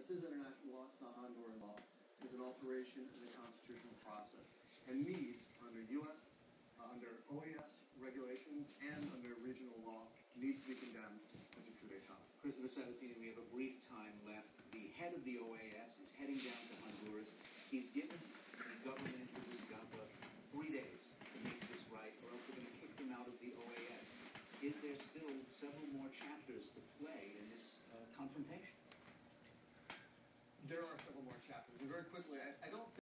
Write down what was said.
is international law, it's not Honduran law, is an alteration in the constitutional process and needs, under U.S., under OAS regulations and under regional law, needs to be condemned as a coup d'etat. Christopher Sabatini, we have a brief time left. The head of the OAS is heading down to Honduras. He's given the government in Tegucigalpa 3 days to make this right, or else we're going to kick them out of the OAS. Is there still several more chapters to play in this confrontation? There are several more chapters. And very quickly, I don't